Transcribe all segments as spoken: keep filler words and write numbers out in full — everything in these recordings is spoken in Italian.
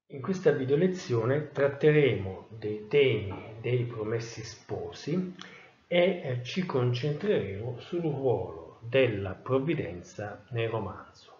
In questa video lezione tratteremo dei temi dei Promessi Sposi e eh, ci concentreremo sul ruolo della provvidenza nel romanzo.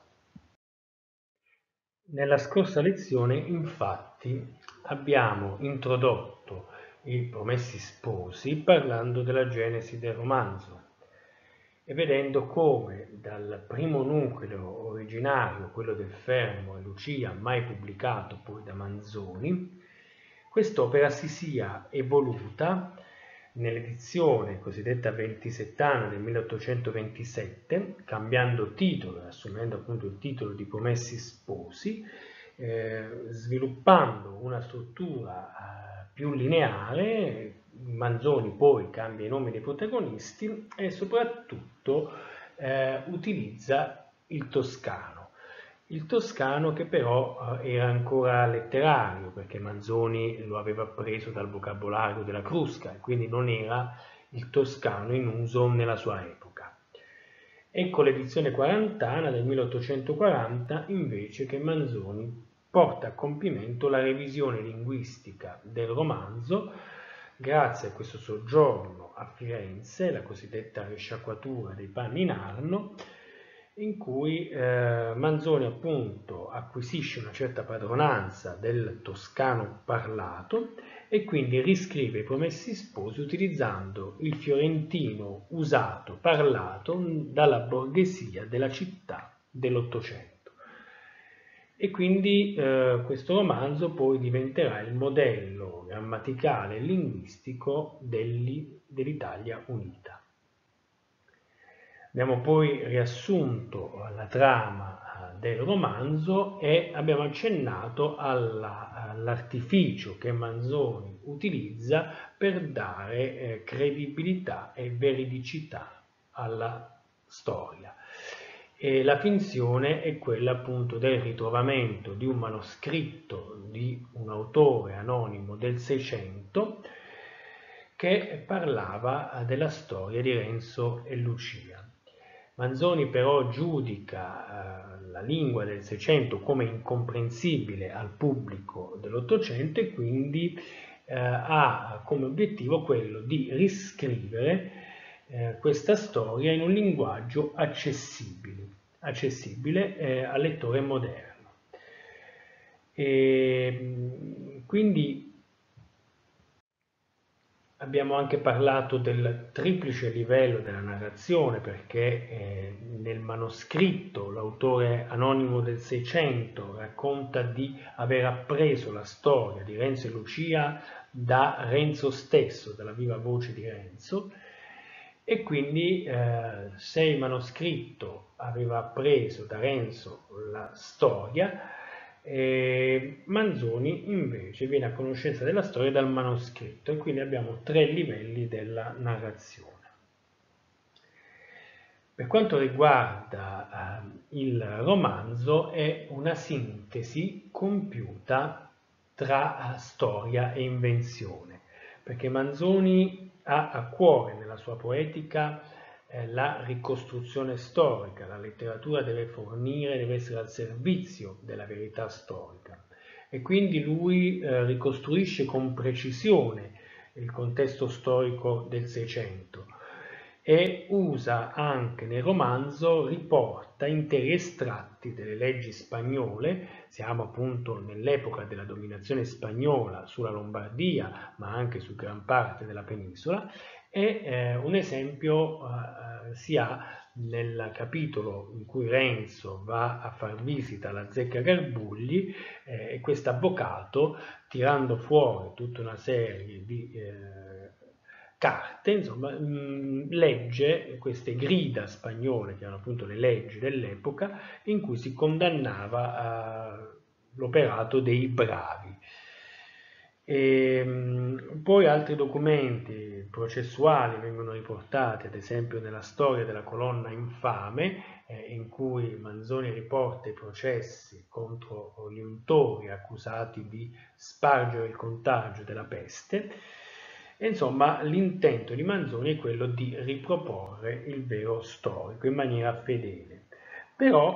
Nella scorsa lezione, infatti, abbiamo introdotto i Promessi Sposi parlando della genesi del romanzo e vedendo come dal primo nucleo originario, quello del Fermo e Lucia, mai pubblicato poi da Manzoni, quest'opera si sia evoluta nell'edizione cosiddetta ventisettana del milleottocentoventisette, cambiando titolo e assumendo appunto il titolo di Promessi Sposi, eh, sviluppando una struttura eh, più lineare. Manzoni poi cambia i nomi dei protagonisti e soprattutto eh, utilizza il toscano. Il toscano che però eh, era ancora letterario, perché Manzoni lo aveva preso dal vocabolario della Crusca e quindi non era il toscano in uso nella sua epoca. Ecco l'edizione quarantana del milleottocentoquaranta invece che Manzoni porta a compimento la revisione linguistica del romanzo grazie a questo soggiorno a Firenze, la cosiddetta risciacquatura dei panni in Arno, in cui eh, Manzoni appunto acquisisce una certa padronanza del toscano parlato e quindi riscrive i Promessi Sposi utilizzando il fiorentino usato, parlato dalla borghesia della città dell'Ottocento. E quindi eh, questo romanzo poi diventerà il modello grammaticale e linguistico dell'Italia unita. Abbiamo poi riassunto la trama del romanzo e abbiamo accennato all'artificio che Manzoni utilizza per dare eh, credibilità e veridicità alla storia. E la finzione è quella appunto del ritrovamento di un manoscritto di un autore anonimo del Seicento che parlava della storia di Renzo e Lucia. Manzoni però giudica eh, la lingua del Seicento come incomprensibile al pubblico dell'Ottocento e quindi eh, ha come obiettivo quello di riscrivere eh, questa storia in un linguaggio accessibile, accessibile eh, al lettore moderno. E, quindi abbiamo anche parlato del triplice livello della narrazione perché eh, nel manoscritto l'autore anonimo del Seicento racconta di aver appreso la storia di Renzo e Lucia da Renzo stesso, dalla viva voce di Renzo, e quindi eh, se il manoscritto aveva appreso da Renzo la storia, E Manzoni invece viene a conoscenza della storia dal manoscritto e quindi abbiamo tre livelli della narrazione. Per quanto riguarda eh, il romanzo è una sintesi compiuta tra storia e invenzione, perché Manzoni ha a cuore nella sua poetica eh, la ricostruzione storica, la letteratura deve fornire, deve essere al servizio della verità storica e quindi lui eh, ricostruisce con precisione il contesto storico del Seicento e usa anche nel romanzo, riporta interi estratti delle leggi spagnole, siamo appunto nell'epoca della dominazione spagnola sulla Lombardia ma anche su gran parte della penisola, e eh, un esempio eh, si ha nel capitolo in cui Renzo va a far visita alla zecca Garbugli eh, e questo avvocato, tirando fuori tutta una serie di eh, carte, insomma, mh, legge queste grida spagnole, che erano appunto le leggi dell'epoca, in cui si condannava eh, l'operato dei bravi. E, mh, poi altri documenti processuali vengono riportati, ad esempio nella storia della colonna infame, eh, in cui Manzoni riporta i processi contro gli untori accusati di spargere il contagio della peste. E insomma, l'intento di Manzoni è quello di riproporre il vero storico in maniera fedele. Però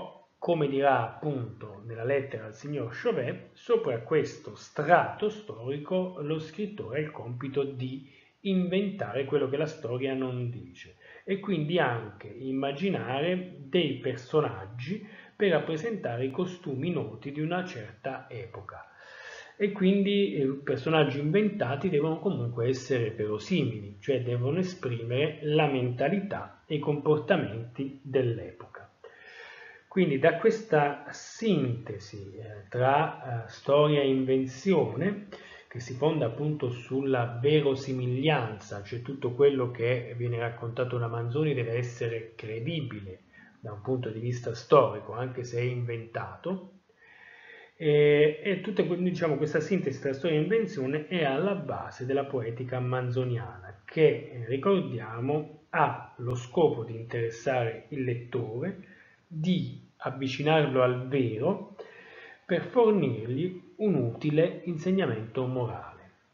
come dirà appunto nella lettera al signor Chauvet, sopra questo strato storico lo scrittore ha il compito di inventare quello che la storia non dice e quindi anche immaginare dei personaggi per rappresentare i costumi noti di una certa epoca. E quindi i personaggi inventati devono comunque essere verosimili, cioè devono esprimere la mentalità e i comportamenti dell'epoca. Quindi da questa sintesi eh, tra eh, storia e invenzione, che si fonda appunto sulla verosimiglianza, cioè tutto quello che viene raccontato da Manzoni deve essere credibile da un punto di vista storico, anche se è inventato, e, e tutta diciamo, questa sintesi tra storia e invenzione è alla base della poetica manzoniana, che, eh, ricordiamo, ha lo scopo di interessare il lettore, di avvicinarlo al vero, per fornirgli un utile insegnamento morale.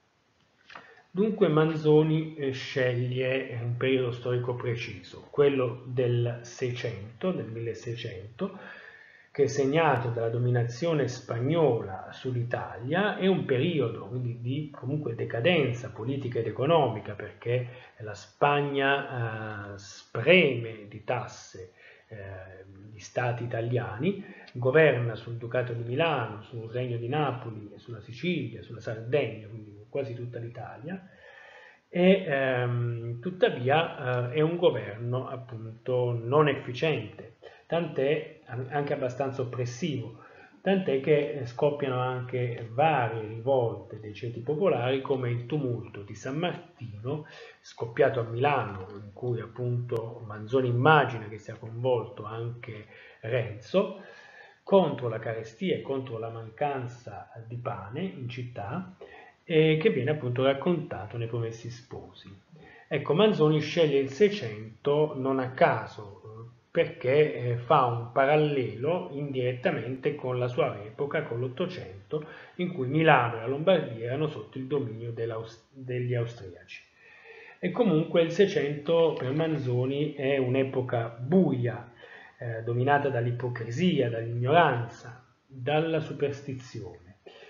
Dunque Manzoni eh, sceglie un periodo storico preciso, quello del Seicento, del milleseicento, che è segnato dalla dominazione spagnola sull'Italia, è un periodo quindi di comunque decadenza politica ed economica, perché la Spagna eh, spreme di tasse eh, gli stati italiani, governa sul Ducato di Milano, sul Regno di Napoli, sulla Sicilia, sulla Sardegna, quindi quasi tutta l'Italia, e ehm, tuttavia eh, è un governo appunto non efficiente, tant'è anche abbastanza oppressivo, tant'è che scoppiano anche varie rivolte dei ceti popolari, come il tumulto di San Martino, scoppiato a Milano, in cui appunto Manzoni immagina che sia coinvolto anche Renzo, contro la carestia e contro la mancanza di pane in città, eh, che viene appunto raccontato nei Promessi Sposi. Ecco, Manzoni sceglie il Seicento non a caso, perché eh, fa un parallelo indirettamente con la sua epoca, con l'Ottocento, in cui Milano e la Lombardia erano sotto il dominio degli austriaci. E comunque il Seicento per Manzoni è un'epoca buia, eh, dominata dall'ipocrisia, dall'ignoranza, dalla superstizione.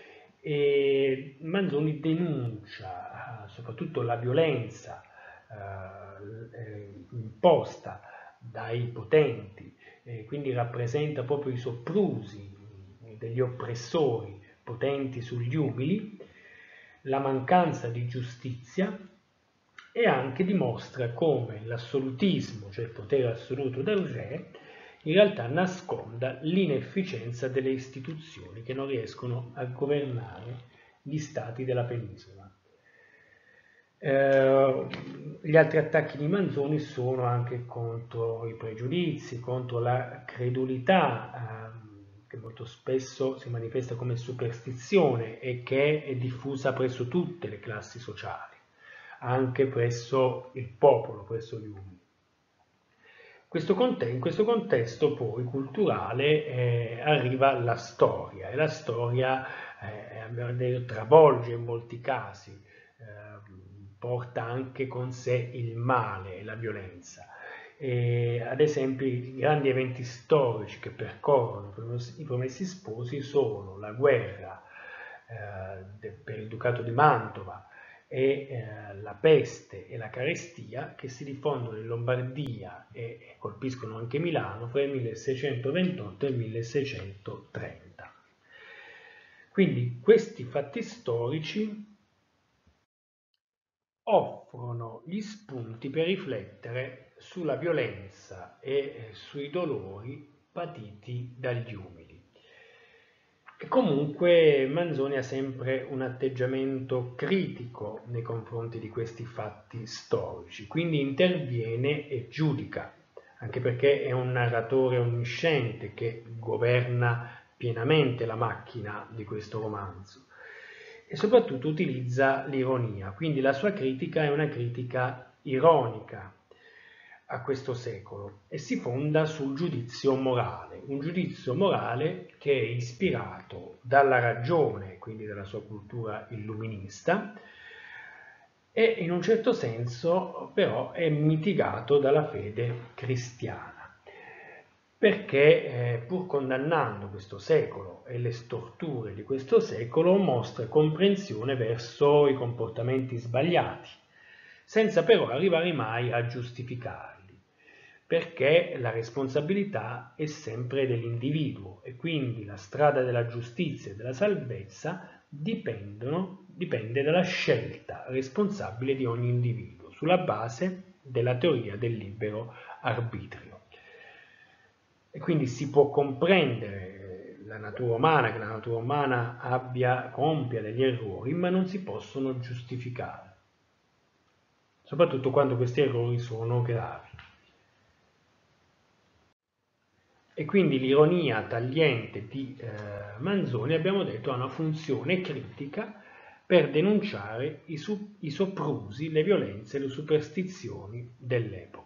E Manzoni denuncia eh, soprattutto la violenza eh, imposta dai potenti, eh, quindi rappresenta proprio i soprusi degli oppressori potenti sugli umili, la mancanza di giustizia, e anche dimostra come l'assolutismo, cioè il potere assoluto del re, in realtà nasconda l'inefficienza delle istituzioni che non riescono a governare gli stati della penisola. Eh, gli altri attacchi di Manzoni sono anche contro i pregiudizi, contro la credulità, eh, che molto spesso si manifesta come superstizione e che è diffusa presso tutte le classi sociali, anche presso il popolo, presso gli umili. Questo in questo contesto poi culturale eh, arriva la storia, e la storia eh, travolge in molti casi, eh, porta anche con sé il male e la violenza. E, ad esempio, i grandi eventi storici che percorrono i Promessi Sposi sono la guerra eh, de, per il Ducato di Mantova e eh, la peste e la carestia, che si diffondono in Lombardia e, e colpiscono anche Milano fra il milleseicentoventotto e il milleseicentotrenta. Quindi questi fatti storici offrono gli spunti per riflettere sulla violenza e sui dolori patiti dagli umili. E comunque Manzoni ha sempre un atteggiamento critico nei confronti di questi fatti storici, quindi interviene e giudica, anche perché è un narratore onnisciente che governa pienamente la macchina di questo romanzo. E soprattutto utilizza l'ironia, quindi la sua critica è una critica ironica a questo secolo e si fonda sul giudizio morale, un giudizio morale che è ispirato dalla ragione, quindi dalla sua cultura illuminista, e in un certo senso però è mitigato dalla fede cristiana. perché eh, pur condannando questo secolo e le storture di questo secolo mostra comprensione verso i comportamenti sbagliati, senza però arrivare mai a giustificarli, perché la responsabilità è sempre dell'individuo e quindi la strada della giustizia e della salvezza dipendono, dipende dalla scelta responsabile di ogni individuo, sulla base della teoria del libero arbitrio. E quindi si può comprendere la natura umana, che la natura umana abbia, compia degli errori, ma non si possono giustificare, soprattutto quando questi errori sono gravi. E quindi l'ironia tagliente di eh, Manzoni, abbiamo detto, ha una funzione critica per denunciare i, su- i soprusi, le violenze e le superstizioni dell'epoca.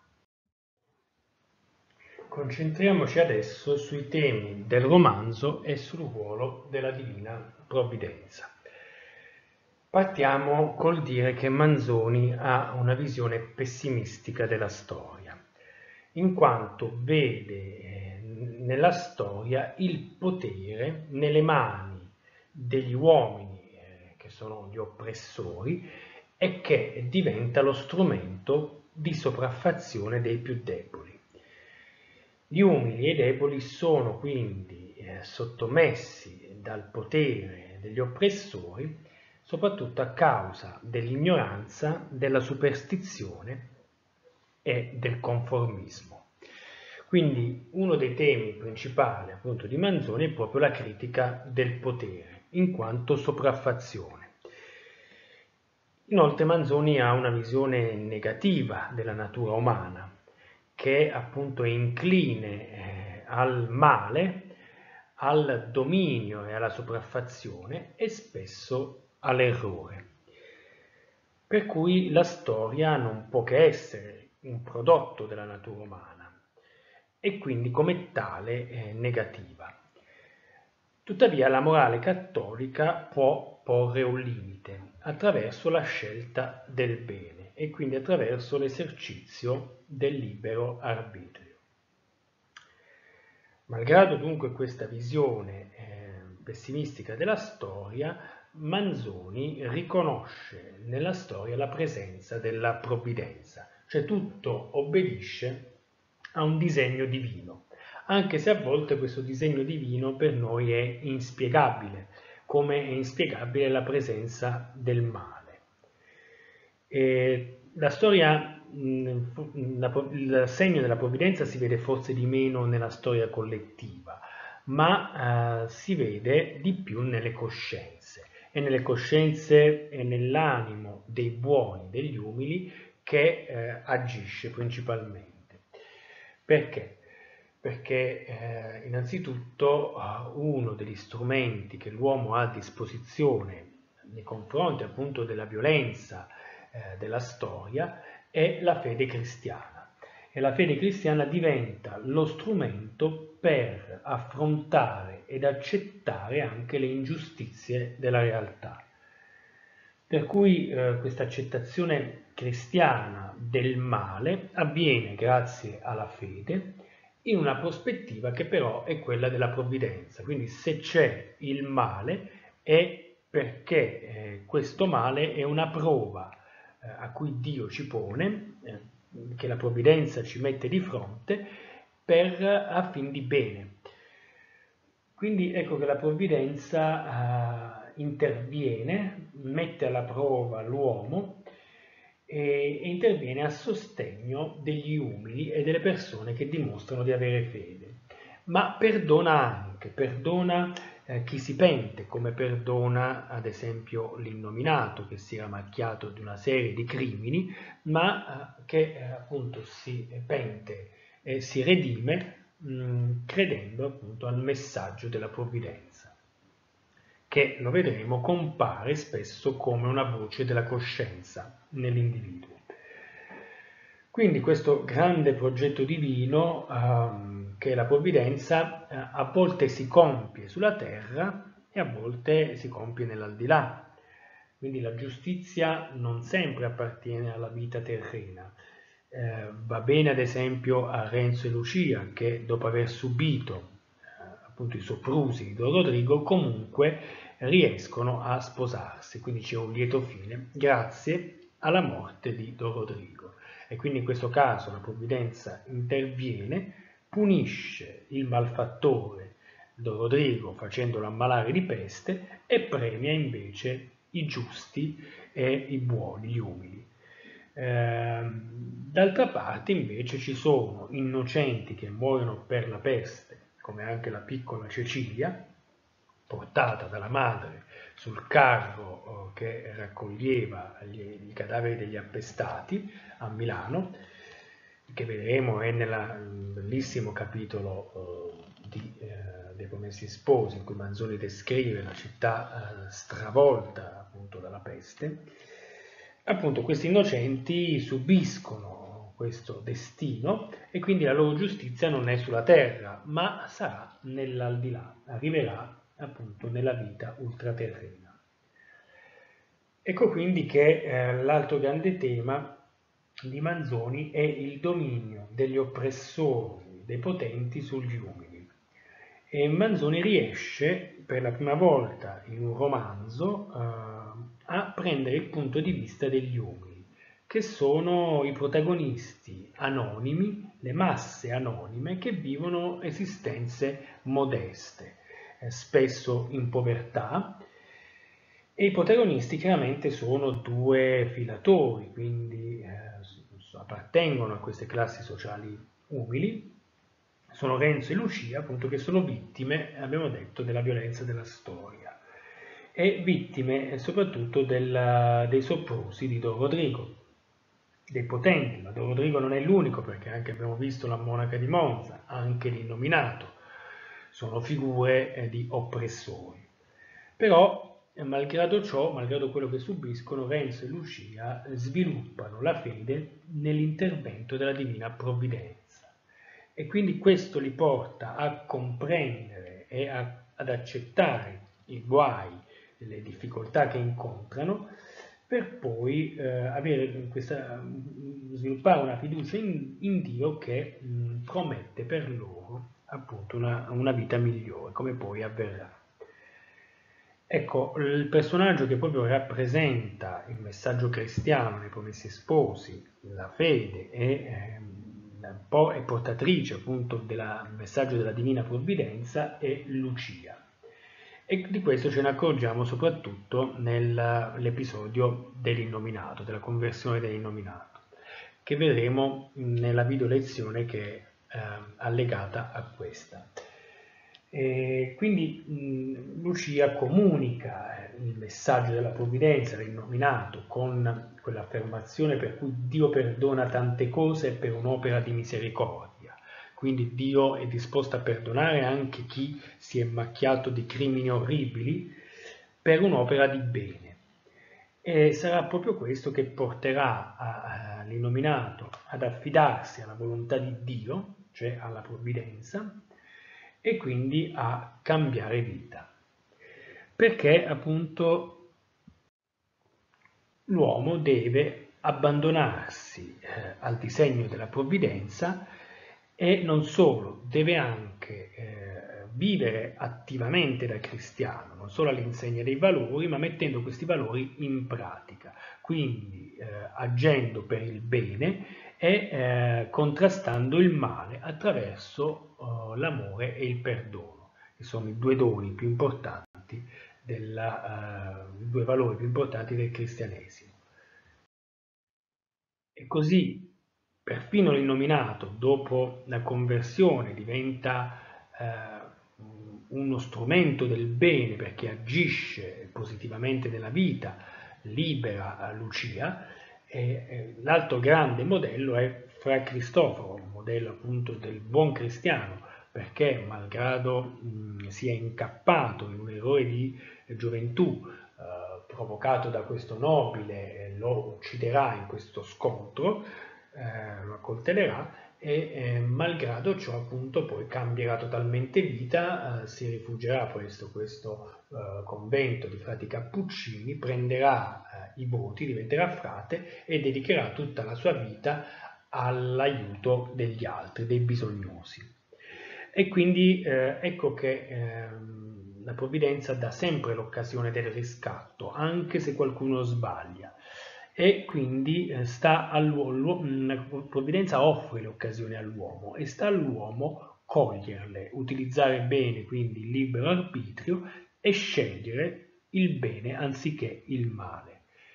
Concentriamoci adesso sui temi del romanzo e sul ruolo della divina provvidenza. Partiamo col dire che Manzoni ha una visione pessimistica della storia, in quanto vede nella storia il potere nelle mani degli uomini eh, che sono gli oppressori e che diventa lo strumento di sopraffazione dei più deboli. Gli umili e i deboli sono quindi eh, sottomessi dal potere degli oppressori, soprattutto a causa dell'ignoranza, della superstizione e del conformismo. Quindi uno dei temi principali appunto di Manzoni è proprio la critica del potere, in quanto sopraffazione. Inoltre Manzoni ha una visione negativa della natura umana, che appunto è incline eh, al male, al dominio e alla sopraffazione e spesso all'errore. Per cui la storia non può che essere un prodotto della natura umana e quindi come tale eh, negativa. Tuttavia la morale cattolica può porre un limite attraverso la scelta del bene e quindi attraverso l'esercizio del libero arbitrio. Malgrado dunque questa visione eh, pessimistica della storia, Manzoni riconosce nella storia la presenza della provvidenza, cioè tutto obbedisce a un disegno divino, anche se a volte questo disegno divino per noi è inspiegabile, come è inspiegabile la presenza del male. E la storia, il segno della provvidenza si vede forse di meno nella storia collettiva, ma eh, si vede di più nelle coscienze, e nelle coscienze e nell'animo dei buoni, degli umili, che eh, agisce principalmente. Perché? Perché eh, innanzitutto uno degli strumenti che l'uomo ha a disposizione nei confronti appunto della violenza eh, della storia è la fede cristiana, e la fede cristiana diventa lo strumento per affrontare ed accettare anche le ingiustizie della realtà. Per cui eh, questa accettazione cristiana del male avviene grazie alla fede in una prospettiva che però è quella della provvidenza. Quindi se c'è il male è perché eh, questo male è una prova eh, a cui Dio ci pone, eh, che la provvidenza ci mette di fronte per a fin di bene. Quindi ecco che la provvidenza eh, interviene, mette alla prova l'uomo e, e interviene a sostegno degli umili e delle persone che dimostrano di avere fede. Ma perdona anche, perdona eh, chi si pente, come perdona ad esempio l'innominato che si era macchiato di una serie di crimini, ma eh, che eh, appunto si pente e si redime mh, credendo appunto al messaggio della provvidenza, che lo vedremo compare spesso come una voce della coscienza nell'individuo. Quindi questo grande progetto divino ehm, che è la provvidenza eh, a volte si compie sulla terra e a volte si compie nell'aldilà. Quindi la giustizia non sempre appartiene alla vita terrena, Eh, va bene ad esempio a Renzo e Lucia, che dopo aver subito eh, appunto i soprusi di Don Rodrigo comunque riescono a sposarsi, quindi c'è un lieto fine grazie alla morte di Don Rodrigo. E quindi in questo caso la provvidenza interviene, punisce il malfattore Don Rodrigo facendolo ammalare di peste e premia invece i giusti e i buoni, gli umili. Eh, d'altra parte invece ci sono innocenti che muoiono per la peste, come anche la piccola Cecilia, portata dalla madre sul carro eh, che raccoglieva gli, i cadaveri degli appestati a Milano, che vedremo è nel bellissimo capitolo eh, di, eh, dei Promessi Sposi, in cui Manzoni descrive la città eh, stravolta appunto dalla peste. Appunto questi innocenti subiscono questo destino e quindi la loro giustizia non è sulla terra, ma sarà nell'aldilà, arriverà appunto nella vita ultraterrena. Ecco quindi che eh, l'altro grande tema di Manzoni è il dominio degli oppressori, dei potenti sugli umili. E Manzoni riesce per la prima volta in un romanzo eh, a prendere il punto di vista degli umili, che sono i protagonisti anonimi, le masse anonime che vivono esistenze modeste, eh, spesso in povertà, e i protagonisti chiaramente sono due filatori, quindi eh, appartengono a queste classi sociali umili, sono Renzo e Lucia, appunto, che sono vittime, abbiamo detto, della violenza della storia e vittime soprattutto del, dei soprusi di Don Rodrigo, dei potenti, ma Don Rodrigo non è l'unico, perché anche abbiamo visto la monaca di Monza, anche l'innominato, sono figure eh, di oppressori. Però, eh, malgrado ciò, malgrado quello che subiscono, Renzo e Lucia sviluppano la fede nell'intervento della divina provvidenza. E quindi questo li porta a comprendere e a, ad accettare i guai, le difficoltà che incontrano, per poi eh, avere questa, sviluppare una fiducia in, in Dio che mh, promette per loro appunto una, una vita migliore, come poi avverrà. Ecco, il personaggio che proprio rappresenta il messaggio cristiano nei Promessi Sposi, la fede e eh, è portatrice appunto del messaggio della divina provvidenza, è Lucia. E di questo ce ne accorgiamo soprattutto nell'episodio dell'innominato, della conversione dell'innominato, che vedremo nella video lezione che è eh, allegata a questa. E quindi mh, Lucia comunica il messaggio della provvidenza, dell'innominato, con quell'affermazione per cui Dio perdona tante cose per un'opera di misericordia. Quindi Dio è disposto a perdonare anche chi si è macchiato di crimini orribili per un'opera di bene. E sarà proprio questo che porterà l'innominato ad affidarsi alla volontà di Dio, cioè alla provvidenza, e quindi a cambiare vita. Perché appunto l'uomo deve abbandonarsi eh, al disegno della provvidenza e non solo, deve anche eh, vivere attivamente da cristiano, non solo all'insegna dei valori, ma mettendo questi valori in pratica, quindi eh, agendo per il bene e eh, contrastando il male attraverso eh, l'amore e il perdono, che sono i due doni più importanti, della, uh, i due valori più importanti del cristianesimo. E così perfino l'innominato, dopo la conversione, diventa eh, uno strumento del bene perché agisce positivamente nella vita, libera Lucia. E, e l'altro grande modello è Fra Cristoforo, un modello appunto del buon cristiano, perché malgrado mh, sia incappato in un errore di gioventù eh, provocato da questo nobile, eh, lo ucciderà in questo scontro, eh, lo accoltellerà e eh, malgrado ciò appunto poi cambierà totalmente vita, eh, si rifugierà presso questo eh, convento di frati cappuccini, prenderà eh, i voti, diventerà frate e dedicherà tutta la sua vita all'aiuto degli altri, dei bisognosi. E quindi eh, ecco che eh, la provvidenza dà sempre l'occasione del riscatto, anche se qualcuno sbaglia. E quindi eh, sta all'uomo, la provvidenza offre le occasioni all'uomo e sta all'uomo coglierle, utilizzare bene quindi il libero arbitrio e scegliere il bene anziché il male.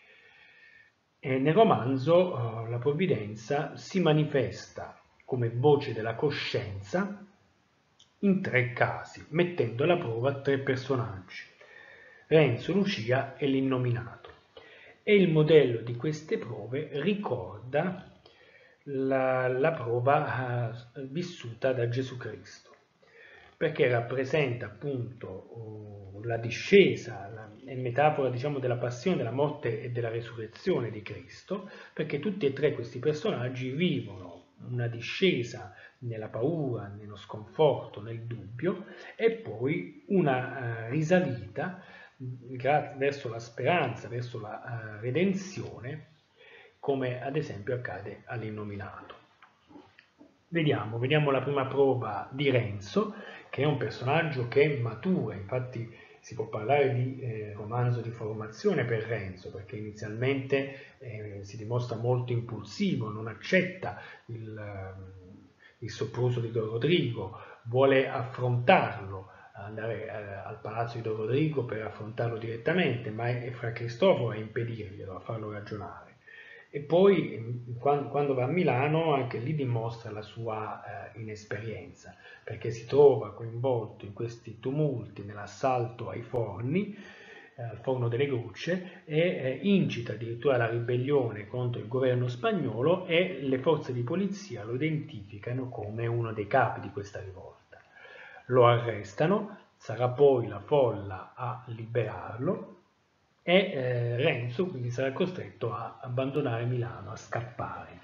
E nel romanzo eh, la provvidenza si manifesta come voce della coscienza in tre casi, mettendo alla prova tre personaggi, Renzo, Lucia e l'innominato. E il modello di queste prove ricorda la, la prova eh, vissuta da Gesù Cristo, perché rappresenta appunto uh, la discesa, la, è metafora diciamo della passione, della morte e della resurrezione di Cristo, perché tutti e tre questi personaggi vivono una discesa nella paura, nello sconforto, nel dubbio e poi una uh, risalita verso la speranza, verso la uh, redenzione, come ad esempio accade all'innominato. Vediamo, vediamo la prima prova di Renzo, che è un personaggio che matura, infatti si può parlare di eh, romanzo di formazione per Renzo, perché inizialmente eh, si dimostra molto impulsivo, non accetta il, il sopruso di Don Rodrigo, vuole affrontarlo, andare eh, al palazzo di Don Rodrigo per affrontarlo direttamente, ma è Fra Cristoforo a impedirglielo, a farlo ragionare. E poi quando va a Milano anche lì dimostra la sua eh, inesperienza, perché si trova coinvolto in questi tumulti nell'assalto ai forni, eh, al forno delle Grucce, e eh, incita addirittura la ribellione contro il governo spagnolo e le forze di polizia lo identificano come uno dei capi di questa rivolta. Lo arrestano, sarà poi la folla a liberarlo, e eh, Renzo quindi sarà costretto a abbandonare Milano, a scappare.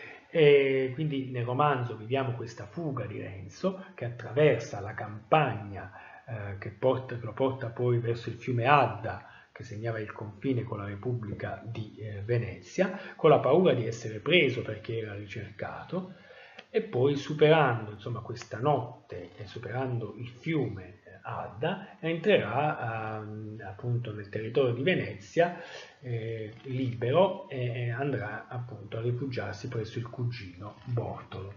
E quindi nel romanzo vediamo questa fuga di Renzo che attraversa la campagna eh, che, porta, che lo porta poi verso il fiume Adda, che segnava il confine con la Repubblica di eh, Venezia, con la paura di essere preso perché era ricercato, e poi superando insomma, questa notte e superando il fiume Adda, entrerà eh, appunto nel territorio di Venezia eh, libero e andrà appunto a rifugiarsi presso il cugino Bortolo.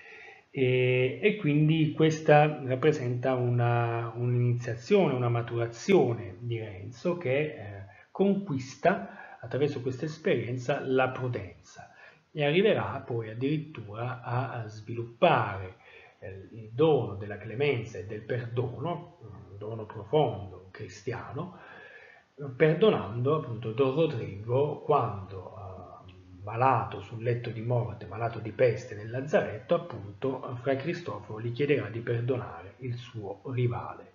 E, e quindi questa rappresenta una, un'iniziazione, una maturazione di Renzo che eh, conquista attraverso questa esperienza la prudenza e arriverà poi addirittura a, a sviluppare eh, il dono della clemenza e del perdono, un dono profondo cristiano, perdonando appunto Don Rodrigo quando eh, malato sul letto di morte, malato di peste nel lazzaretto, appunto Fra Cristoforo gli chiederà di perdonare il suo rivale.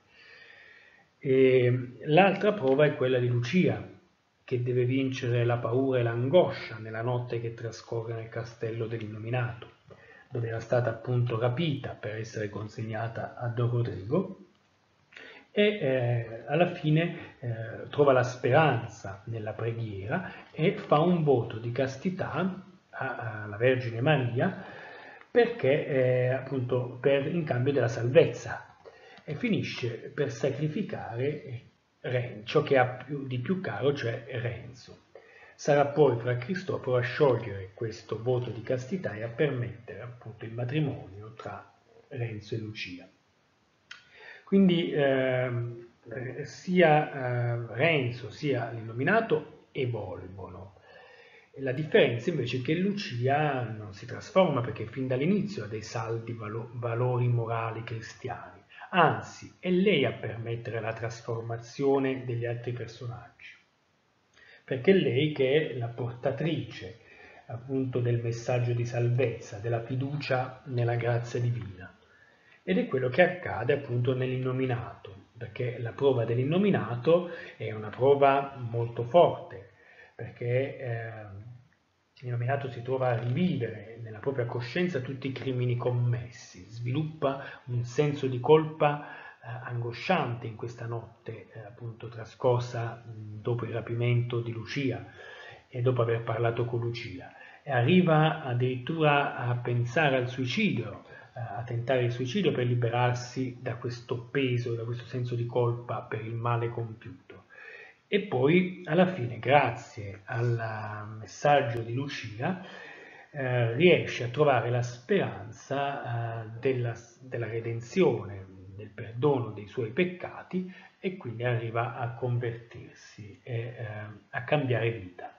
L'altra prova è quella di Lucia, che deve vincere la paura e l'angoscia nella notte che trascorre nel castello dell'innominato, dove era stata appunto rapita per essere consegnata a Don Rodrigo, e eh, alla fine eh, trova la speranza nella preghiera e fa un voto di castità alla Vergine Maria perché eh, appunto per, in cambio della salvezza, e finisce per sacrificare Renzo, ciò che ha più, di più caro, cioè Renzo. Sarà poi Fra Cristoforo a sciogliere questo voto di castità e a permettere appunto il matrimonio tra Renzo e Lucia. Quindi eh, sia eh, Renzo sia l'innominato evolvono. La differenza invece è che Lucia non si trasforma perché fin dall'inizio ha dei saldi valo- valori morali cristiani, anzi è lei a permettere la trasformazione degli altri personaggi, perché è lei che è la portatrice appunto del messaggio di salvezza, della fiducia nella grazia divina. Ed è quello che accade appunto nell'innominato, perché la prova dell'innominato è una prova molto forte, perché eh, l'innominato si trova a rivivere nella propria coscienza tutti i crimini commessi, sviluppa un senso di colpa eh, angosciante in questa notte eh, appunto trascorsa mh, dopo il rapimento di Lucia e dopo aver parlato con Lucia. e arriva addirittura a pensare al suicidio, a tentare il suicidio per liberarsi da questo peso, da questo senso di colpa per il male compiuto. E poi alla fine, grazie al messaggio di Lucia, eh, riesce a trovare la speranza eh, della, della redenzione, del perdono dei suoi peccati, e quindi arriva a convertirsi e eh, a cambiare vita.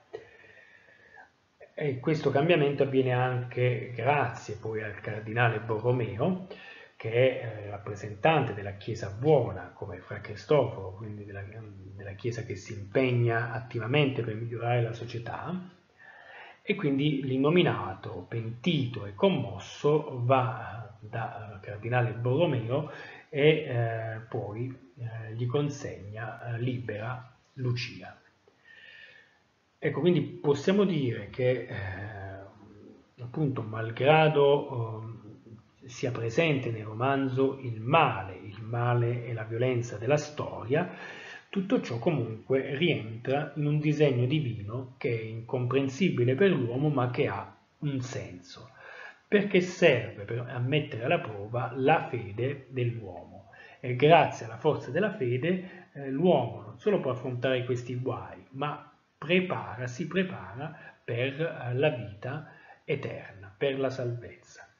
E questo cambiamento avviene anche grazie poi al cardinale Borromeo, che è eh, rappresentante della Chiesa buona, come Fra Cristoforo, quindi della, della Chiesa che si impegna attivamente per migliorare la società, e quindi l'innominato, pentito e commosso, va da cardinale Borromeo e eh, poi eh, gli consegna, eh, libera Lucia. Ecco, quindi possiamo dire che eh, appunto malgrado eh, sia presente nel romanzo il male, il male e la violenza della storia, tutto ciò comunque rientra in un disegno divino che è incomprensibile per l'uomo ma che ha un senso, perché serve per, a mettere alla prova la fede dell'uomo. E grazie alla forza della fede eh, l'uomo non solo può affrontare questi guai, ma prepara, si prepara per la vita eterna, per la salvezza.